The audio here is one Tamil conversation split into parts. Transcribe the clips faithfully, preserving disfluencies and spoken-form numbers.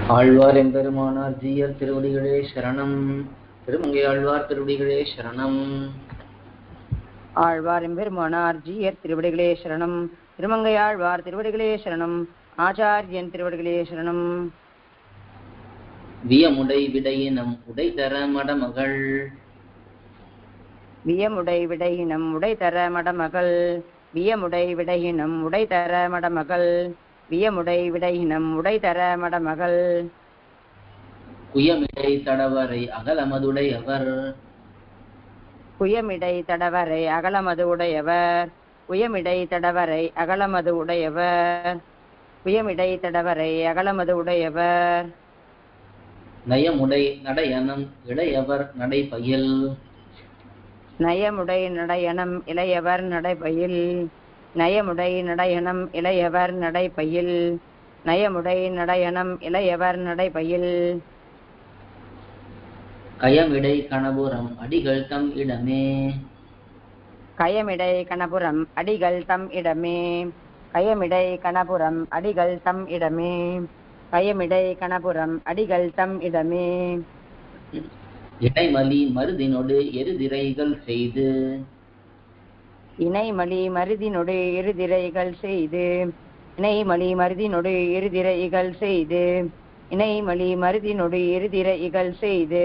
ஆழ்வார் எம்பெருமானார் ஜீயர் திருவடிகளே சரணம். திருமங்கை ஆழ்வார் திருவடிகளே சரணம். ஆழ்வார் எம்பெருமானார் ஜீயர் திருவடிகளே சரணம். திருமங்கை ஆழ்வார் திருவடிகளே சரணம். ஆச்சாரியன் திருவடிகளே சரணம். வியமுடை விடையினம் உடை தர மடமகள். வியமுடை விடையினம் உடை தர மடமகள். வியமுடை விடையினம் உடை தர மடமகள். வியமுடை விடையினம் உடை தர மடமகள். குயமிடை தடவரை அகலமதுடையவர். குயமிடை தடவரை அகலமது உடையவர். குயமிடை தடவரை அகலமது உடையவர். குயமிடை தடவரை அகலமது உடையவர். நயமுடை நடையனம் இளையவர் நடைபயில். நயமுடை நடையனம் இளையவர் நடைபயில். நயமுடை நடையனம் இளையவர் நடைபயில். நயமுடை நடையனம் இளையவர் நடைபயில். கயமிடை கணபுரம் அடிகள் தம் இடமே. கயமிடை கணபுரம் அடிகள் தம் இடமே. கயமிடை கணபுரம் அடிகள் தம் இடமே. கயமிடை கணபுரம் அடிகள் தம் இடமே. இடைமலி மருதினொடு எருதிரைகள் செய்து. இணைமலி மருதினொடு இருதிரைகள் செய்து. இணைமலி மருதினொடு இருதிரைகள் செய்து. இணைமலி மருதினொடு இருதிரைகள் செய்து.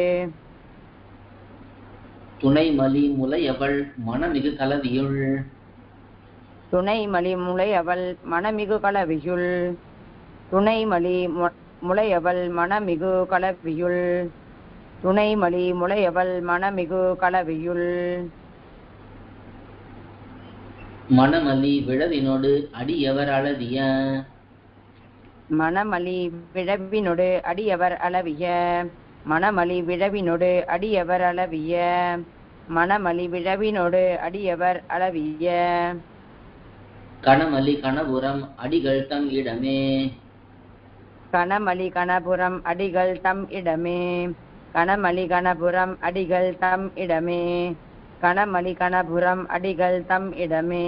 துணைமலி முலையவள் மணமிகு கலவியுள். துணைமலி முலையவள் மணமிகு கலவியுள். துணைமலி முலையவள் மணமிகு கலவியுள். துணைமலி முலையவள் மணமிகு கலவியுள். மணமலி விழவினோடு அடியவர் அழவிய. மணமலி விழவினொடு அடியவர் அளவிய. மணமலி விழவினொடு அடியவர் அளவிய. மணமலி விழவினொடு அடியவர் அளவிய. கணமலி கணபுரம் அடிகள் தம் இடமே. கணமலி கணபுரம் அடிகள் தம் இடமே. கணமலி கணபுரம் அடிகள் தம் இடமே. கணமலி கணபுரம் அடிகள் தம் இடமே.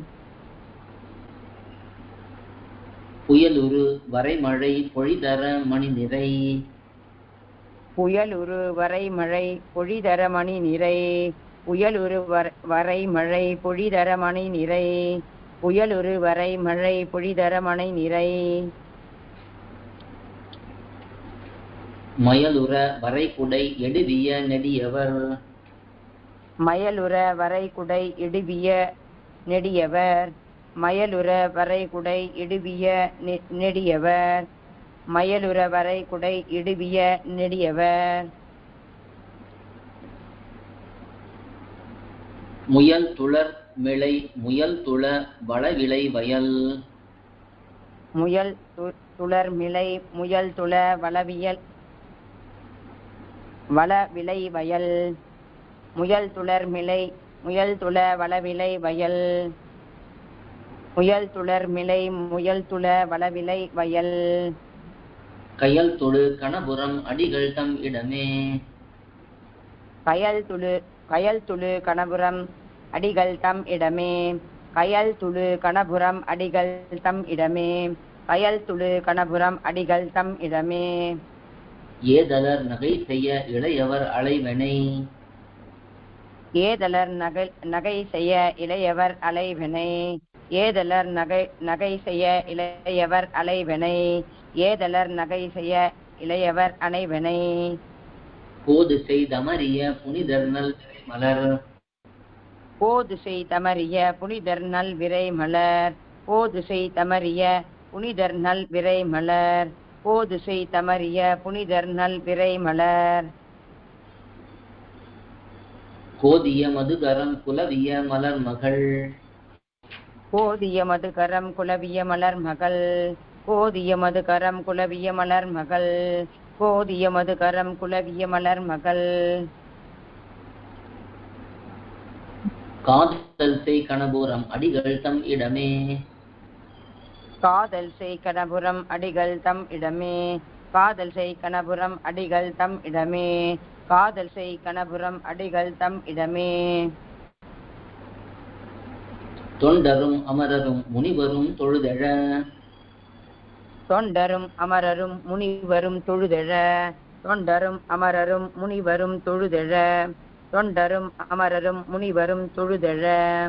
புயலுரு வரைமழை பொழிதர மணி நிறை. புயலுரு வரைமழை பொழிதர மணி நிறை. புயலுரு வரைமழை பொழிதர மணி நிறை. புயலுரு வரைமழை பொழிதர மணி நிறை. மயலுற வரைகுடை எடுவிய நெடியவர். மயலுற வரைகுடை இடுவிய நெடியவர். மயலுற வரைகுடை இடுவிய நெடியவர். மயலுற வரைகுடை இடுவிய நெடியவர். முயல் துளர் மிளை முயல் துள வளவிளை வயல். முயல் துளர் மிளை முயல் துள வளவியல் வளவிளை வயல். முயல் துளர் மிளை முயல் துள வளவிளை வயல். முயல் துளர் மிளை முயல் துள வளவிளை வயல். கயல் தொழு கணபுரம் அடிகள் தம் இடமே. கயல் துளு கயல் துளு கணபுரம் அடிகள் தம் இடமே. கயல் துளு கணபுரம் அடிகள் தம் இடமே. கயல் துளு கணபுரம் அடிகள் தம் இடமே. ஏதலர் நகை செய்ய இளையவர் அலைவனை. ஏதலர் நகை நகை செய்ய இளையவர் அலைவனை. ஏதலர் நகை நகை செய்ய இளையவர் அலைவனை. ஏதலர் நகை செய்ய இளையவர் அனைவனை. போது செய்தமரிய புனிதர் நல் மலர். போது செய்தமரிய புனிதர் நல் விரை மலர். போது செய்தமரிய புனிதர் நல் விரை மலர். போது செய்தமரிய புனிதர் நல் விரை மலர். கோதிய மதுகரம் குலவிய மலர் மகள். கோதிய மதுகரம் குலவிய மலர் மகள். கோதிய மதுகரம் குலவிய மலர் மகள். கோதிய மதுகரம் குலவிய மலர் மகள். காதல் செய் கணபுரம் அடிகள் தம் இடமே. காதல் செய் கணபுரம் அடிகள் தம் இடமே. காதல் செய் கணபுரம் அடிகள் தம் இடமே. காதல் செய் கணபுரம் அடிகள் தம் இடமே. தொண்டரும் அமரரும் முனிவரும் தொழுதெழ. தொண்டரும் அமரரும் முனிவரும் தொழுதெழ தொண்டரும் அமரரும் முனிவரும் தொழுதெழ தொண்டரும் அமரரும் முனிவரும் தொழுதெழ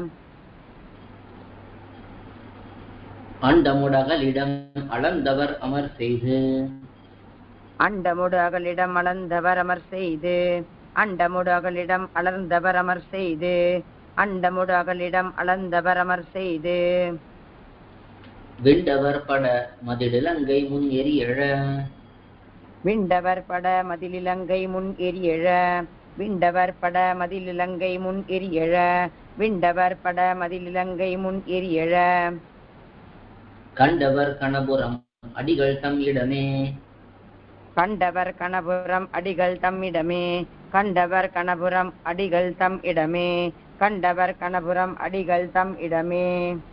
அண்டமுடகலிடம் அளந்தவர் அமர் செய்து அண்டமுடு அகலிடம் அளந்தவர் அமர் செய்து அண்டமுடு அகலிடம் அளந்தவர் அமர் செய்து அண்டமுடு அகலிடம் அளந்தவர் அமர் செய்து விண்டவர் பட மதிலிலங்கை முன் எரியழ விண்டவர் பட மதிலிலங்கை முன் எரியழ விண்டவர் பட மதிலிலங்கை முன் எரியழ விண்டவர் பட மதிலிலங்கை முன் எரியழ கண்டவர் கணபுரம் அடிகள் தம் இடமே கண்டவர் கணபுரம் அடிகள் தம்மிடமே கண்டவர் கணபுரம் அடிகள் தம் இடமே கண்டவர் கணபுரம் அடிகள் தம் இடமே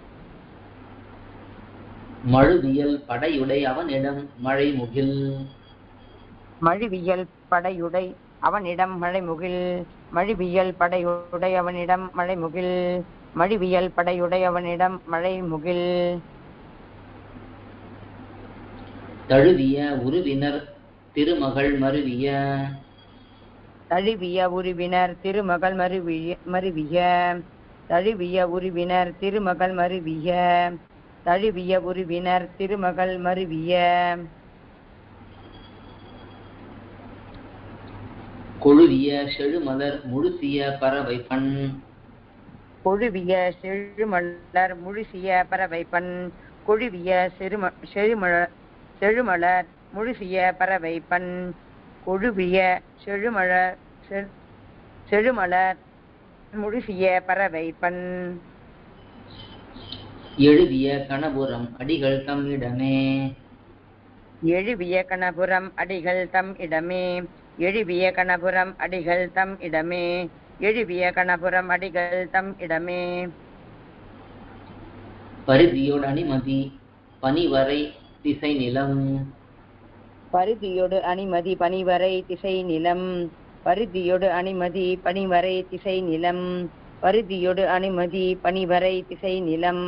மழுவியல் படையுடை அவனிடம் மழைமுகில் மழுவியல் படையுடை அவனிடம் மழைமுகில் மழுவியல் படையுடை அவனிடம் மழைமுகில் மழுவியல் படையுடை அவனிடம் மழைமுகில் தழுவிய உருவினர் திருமகள் மருவிய தழுவிய உருவினர் திருமகள் மருவிய மருவிய தழுவிய உருவினர் திருமகள் மருவிய தழுவிய உருவினர் திருமகள் மருவிய கொழுவிய செழுமலர் முழுசிய பறவை பண் கொழுவிய செழுமலர் முழுசிய பறவை பண் கொழுவிய செரும செழுமலர் செழுமலர் முழுசிய பறவை பண் கொழுவிய செழுமலர் செழுமலர் முழுசிய பறவை பண் எழுவிய கணபுரம் அடிகள் தம் இடமே எழுவிய கணபுரம் அடிகள் தம் இடமே எழுவிய கணபுரம் அடிகள் தம் இடமே எழுவிய கணபுரம் அடிகள் தம் இடமே பரிதியோடு அணிமதி பனிவரை திசை நிலம் பரிதியோடு அணிமதி பனிவரை திசை நிலம் பரிதியோடு அணிமதி பனிவரை திசை நிலம் பரிதியோடு அணிமதி பனிவரை திசை நிலம்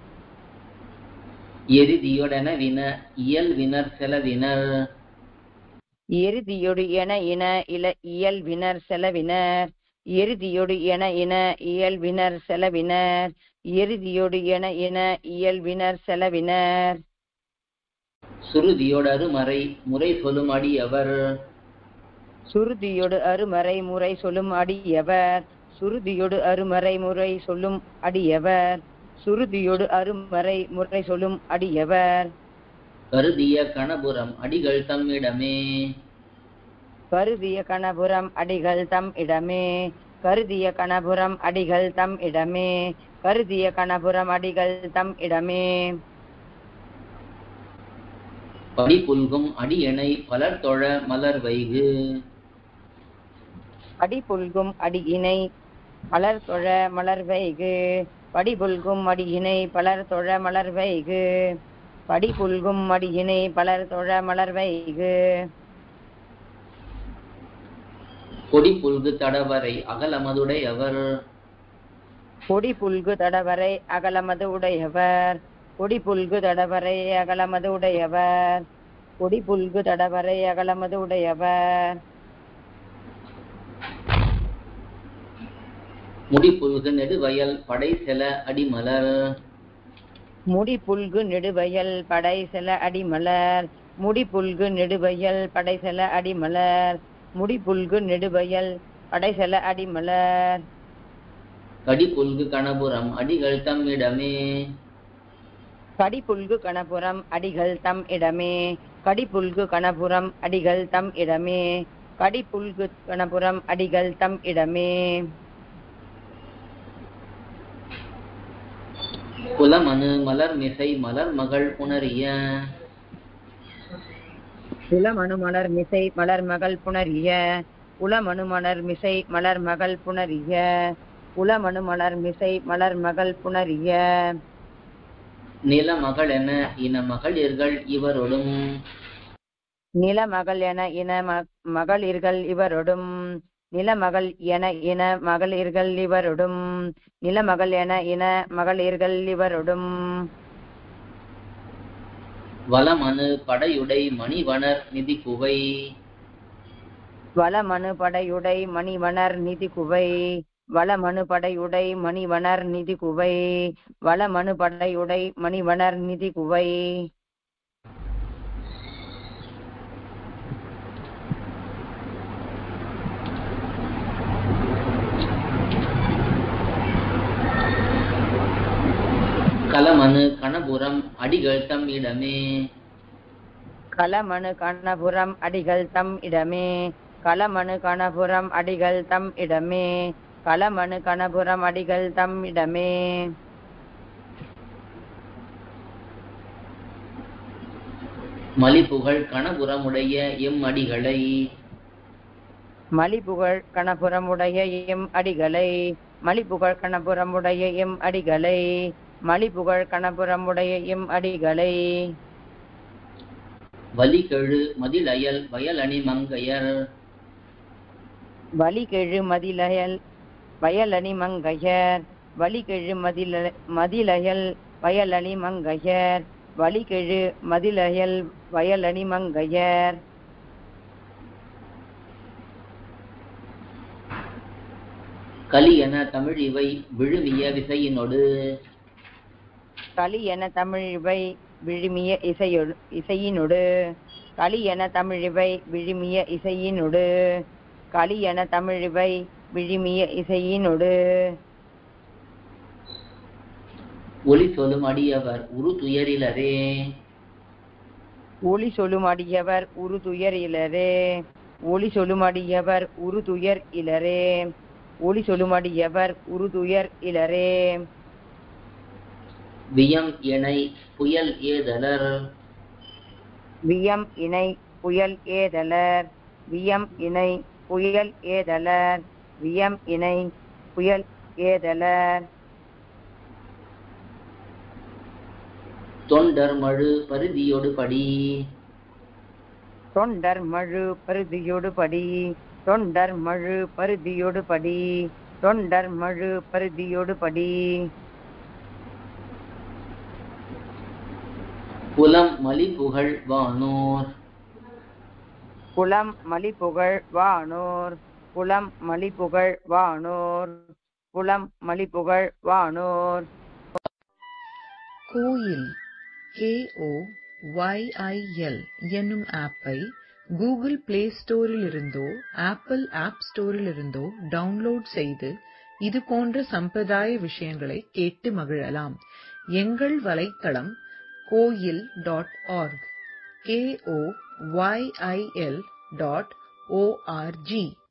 எரிதியோடென வின இயல்வினர் செலவினர் எருதியொடு என இன இல இயல்வினர் செலவினர் எருதியொடு என இன இயல்வினர் செலவினர் எருதியொடு என இன இயல்வினர் செலவினர் சுருதியோடு அருமறை முறை சொல்லும் அடியவர் சுருதியோடு அருமறை முறை சொல்லும் அடியவர் சுருதியோடு அருமறை முறை சொல்லும் அடியவர் சுருதியோடு அருமறை முறை சொல்லும் அடியவர் கருதிய கணபுரம் அடிகள் தம்மிடமே கருதிய கணபுரம் அடிகள் தம் இடமே கருதிய கணபுரம் அடிகள் தம் இடமே கருதிய கணபுரம் அடிகள் தம் இடமே படிப்புல்கும் அடியணை பலர் தொழ மலர் வைகு அடிபுல்கும் அடியினை பலர் தொழ மலர் வைகு படிபுல்கும் அடியினை பலர் தொழ மலர் வைகு படிபுல்கும் அடியினை பலர் தொழ மலர் வைகு கொடிப்புல்கு தடவரை அகலமதுடையவர் கொடி புல்கு தடவரை அகலமது உடையவர் கொடி புல்கு தடவரை அகலமது உடையவர் கொடி புல்கு தடவரை அகலமது உடையவர் முடிப்புல்கு நெடுவயல் படை செல அடிமலர் முடி புல்கு நெடுவயல் படை செல அடிமலர் முடி புல்கு நெடுவயல் படை செல அடிமலர் முடி புல்கு நெடுவயல் படை செல அடிமலர் கடிப்புல்கு கணபுரம் அடிகள் தம்மிடமே கடிபுல்கு கணபுரம் அடிகள் தம் இடமே கடிபுல்கு கணபுரம் அடிகள் தம் இடமே கடிபுல்கு கணபுரம் அடிகள் தம் இடமே குலமனு மலர் மிசை மலர் மகள் புணரிய குலமனு மலர் மிசை மலர் மகள் புணரிய குலமனு மலர் மிசை மலர் மகள் புணரிய குலமனு மலர் மிசை மலர் மகள் புணரிய நிலமகள் என இன மகளிர்கள் இவரொடும் நிலமகள் என இன மகளிர்கள் இவரொடும் நிலமகள் என இன மகளிர்கள் இவரொடும் நிலமகள் என இன மகளிர்கள் இவரொடும் வலமனு படையுடை மணிவணர் நிதி குவை. வளமனு படையுடை மணிவணர் நிதி குவை. வளமனு படையுடை மணிவணர் நிதி குவை. வளமனு படையுடை மணிவணர் நிதி குவை. கலமனு கணபுரம் அடிகள் தம் இடமே. கலமனு கணபுரம் அடிகள் தம் இடமே. கலமனு கணபுரம் அடிகள் தம் இடமே. கலமனு கணபுரம் அடிகள் தம் இடமே. மலிபுகழ் கணபுரமுடைய எம் அடிகளை. மலிபுகழ் கணபுரமுடைய எம் அடிகளை. மலிபுகழ் கணபுரமுடைய எம் அடிகளை. மலிபுகழ் கணபுரமுடைய எம் அடிகளை. வலிகெழு மதிலயல் வயலணி மங்கையர். வலிகெழு மதிலயல் வயலணி மங்கையர். வலிகெழு மதில மதிலயல் வயலணி மங்கையர். வலிகெழு மதிலயல் வயலணி மங்கையர். கலி என தமிழ் இவை விழுமிய விசையினொடு. களி என தமிழிவை விழுமிய இசையொடு இசையினொடு. களி என தமிழிவை விழுமிய இசையினொடு. களி என தமிழிவை விழுமிய இசையினொடு. ஒலி சொல்லும் அடியவர் உரு துயரிலரே. ஒளி சொல்லும் அடியவர் உரு துயர் இலரே. ஒளி சொல்லும் அடியவர் உரு துயர் இலரே. ஒளி சொல்லும் அடியவர் உரு துயர் இலரே. வியம் இணை புயல் ஏதலர். வியம் இணை புயல் ஏதலர். வியம் இணை புயல் ஏதலர். வியம் இணை புயல் ஏதலர். தொண்டர் மழு பருதியொடு படி. தொண்டர் மழு பருதியொடு படி. தொண்டர் மழு பருதியொடு படி. தொண்டர் மழு பருதியொடு படி. புலம் மலிபுகழ் வானோர். புலம் மலிபுகழ் வானோர். புலம் மலிபுகழ் வானோர். புலம் மலிபுகழ் வானோர். Koyil K O Y I L என்னும் ஆப்பை கூகுள் பிளே ஸ்டோரிலிருந்தோ ஆப்பிள் ஆப் ஸ்டோரிலிருந்தோ டவுன்லோட் செய்து இது போன்ற சம்பிரதாய விஷயங்களை கேட்டு மகிழலாம். எங்கள் வலைத்தளம் Koyil dot org K O Y I L dot O R G.